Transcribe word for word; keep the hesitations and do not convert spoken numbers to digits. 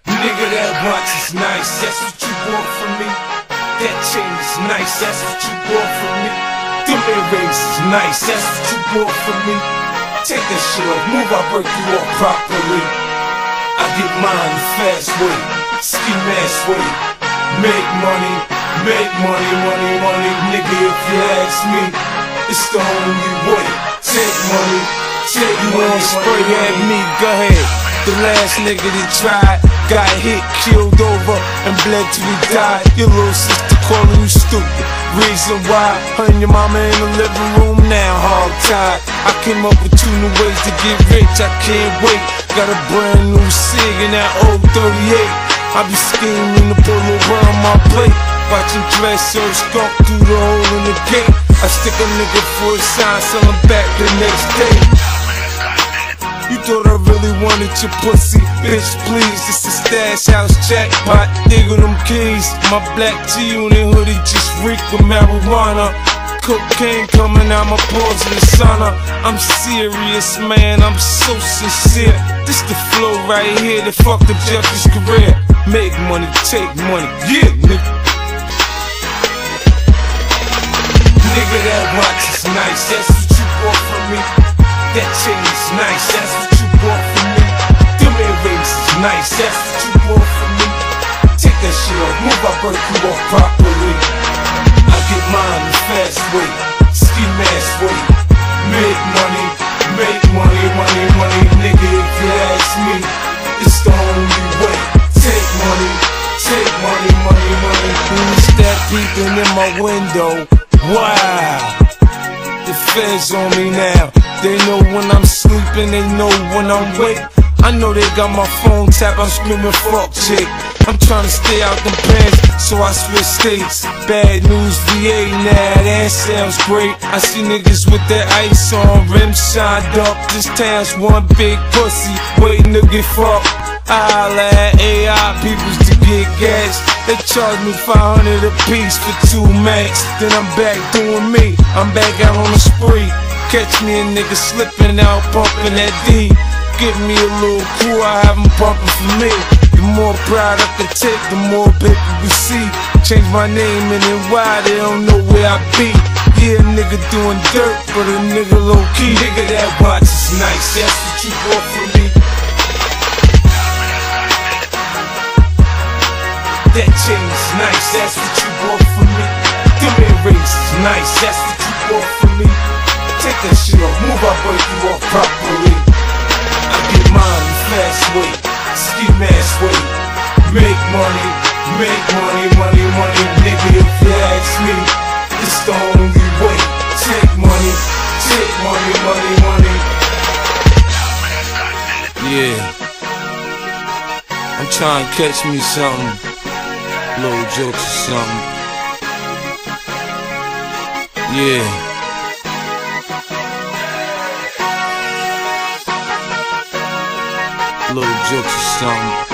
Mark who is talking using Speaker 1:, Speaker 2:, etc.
Speaker 1: Nigga, that watch is nice, that's what you want from me. That chain is nice, that's what you want from me. Them earrings is nice, that's what you want from me. Take that shit off, move, I break you off properly. I get mine the fast way, ski mask way. Make money, make money, money, money. Nigga, if you ask me, it's the only way. Take money, take
Speaker 2: You
Speaker 1: money,
Speaker 2: wanna spray
Speaker 1: money,
Speaker 2: at
Speaker 1: money.
Speaker 2: me, go ahead. The last nigga that tried got hit, killed over, and bled till he died. Your little sister calling you stupid. Reason why, her and your mama in the living room now, hog tied. I came up with two new ways to get rich, I can't wait. Got a brand new cig in that old thirty-eight. I be scheming to pull around my plate. Watching dress serve skunk through the hole in the gate. I stick a nigga for a sign, sell him back the next day. You thought I really wanted your pussy, bitch please. This is stash house jackpot, diggle them keys. My black G-Unit hoodie just reek with marijuana. Cocaine coming out my pores in the sauna. I'm serious, man, I'm so sincere. This the flow right here that fucked up Jeffrey's career. Make money, take money, yeah, nigga.
Speaker 1: Nigga, that watch is nice, that's what you want from me. That chain is nice, that's what you want from me. Them earrings is nice, that's what you want from me. Take that shit off, move, I break you off properly. I get mine the fast way, ski mask way. Make money, make money, money, money. Nigga, if you ask me, it's the only way. Take money, take money, money, money.
Speaker 2: Who's that peeping in my window? Wow, the feds on me now. They know when I'm sleeping, they know when I'm awake. I know they got my phone tapped, I'm screaming fuck chick. I'm trying to stay out them pants, so I switch states. Bad news V A now, that sounds great. I see niggas with their ice on, rims shined up. This town's one big pussy, waiting to get fucked. I let A I peoples to get gas. They charge me five hundred a piece for two max. Then I'm back doing me, I'm back out on the spree. Catch me a nigga slipping out, pumping that D. Give me a little crew, I have them pumping for me. The more pride I can take, the more paper we see. Change my name and then why they don't know where I be. Yeah, a nigga doing dirt, but a nigga low key.
Speaker 1: Nigga, that watch is nice, that's what you want from me. That chain is nice, that's what you want from me. Them earrings is nice, that's what you want from me. Take that shit off, move, I break you off properly. I get mine the fast way, ski mask way. Make money, make money, money, money. Nigga, if you ask me, it's the only way. Take money, take money, money, money.
Speaker 2: Yeah, I'm trying to catch me something, little jokes or something. Yeah. Little jokes or something.